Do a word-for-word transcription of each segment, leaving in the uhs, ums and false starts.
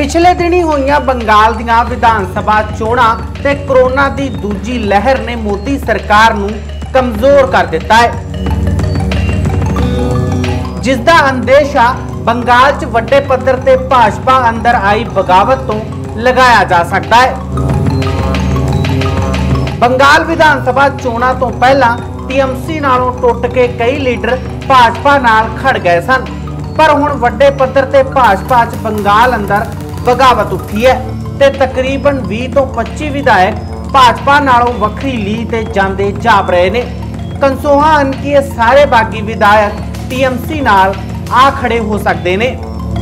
पिछले दिनी होईयां बंगाल दीयां विधान सभा चोणां ते कोरोना दी दूजी लहर ने मोदी सरकार नूं कमजोर कर दिता है, जिसदा अंदेशा बंगाल च वड्डे पद्धर ते भाजपा अंदर आई बगावत तो लगाया जा सकता है। बंगाल विधान सभा चोणां तो पहला टीएमसी नालों टुट के कई लीडर भाजपा नाल खड़ गए सन, पर हुण वड्डे पद्धर ते भाजपा च बंगाल अंदर बगावत उठी है ते तकरीबन बीस तो पच्चीस विधायक भाजपा नालों वखरी लीह ते जांदे जाप रहे ने। कंसोहा हन कि ये सारे बागी विधायक टीएमसी नाल आ खड़े हो सकते ने।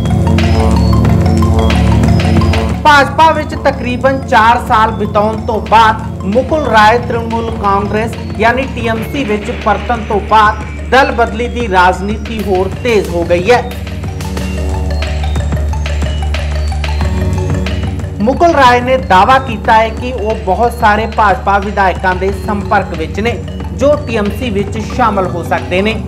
भाजपा विच तकरीबन चार साल बिताउण तो बाद मुकुल राय तृणमूल कांग्रेस यानी टीएमसी विच परतन तो बाद दल बदली की राजनीति होर तेज हो गई है। मुकुल राय ने दावा किया है कि वो बहुत सारे भाजपा विधायकों के संपर्क विच ने जो टीएमसी विच शामिल हो सकते हैं।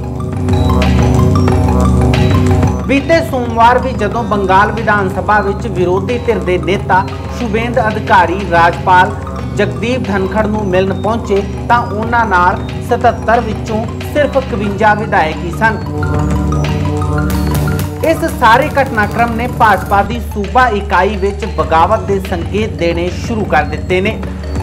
बीते सोमवार भी जदों बंगाल विधान सभा विच विरोधी धिर दे नेता शुभेंदु अधिकारी राजपाल जगदीप धनखड़ नूं मिलन पहुंचे तां उन्हां नाल सतहत्तर विचों सिर्फ इकवंजा विधायक ही सन। इस सारे घटनाक्रम ने भाजपा की सूबा इकाई विच बगावत के संकेत देने शुरू कर दिते ने।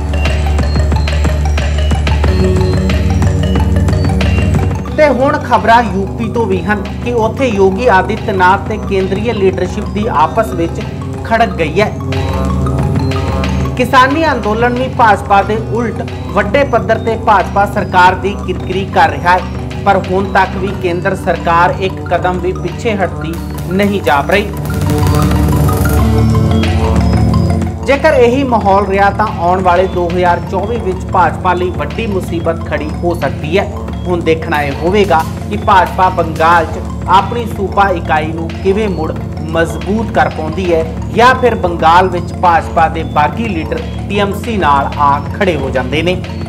ते हुण खबरां यूपी तो भी हन कि उत्थे योगी आदित्यनाथ ते केंद्रीय लीडरशिप की आपस विच खड़क गई है। किसानी अंदोलन भी भाजपा के उल्ट वड्डे पद्धर ते भाजपा सरकार की किरकिरी कर रहा है, पर हुण तक भी केंद्र सरकार एक कदम भी पीछे हटती नहीं जाप रही। जेकर यही माहौल रहा तो आने वाले दो हज़ार चौबीस विच भाजपा लई वड्डी मुसीबत खड़ी हो सकती है। हुण देखना यह होवेगा कि भाजपा बंगाल च अपनी सूबा इकाई नूं किवें मुड़ मजबूत कर पाउंदी है या फिर बंगाल विच भाजपा के बागी लीडर टीएमसी नाल आ खड़े हो जांदे ने।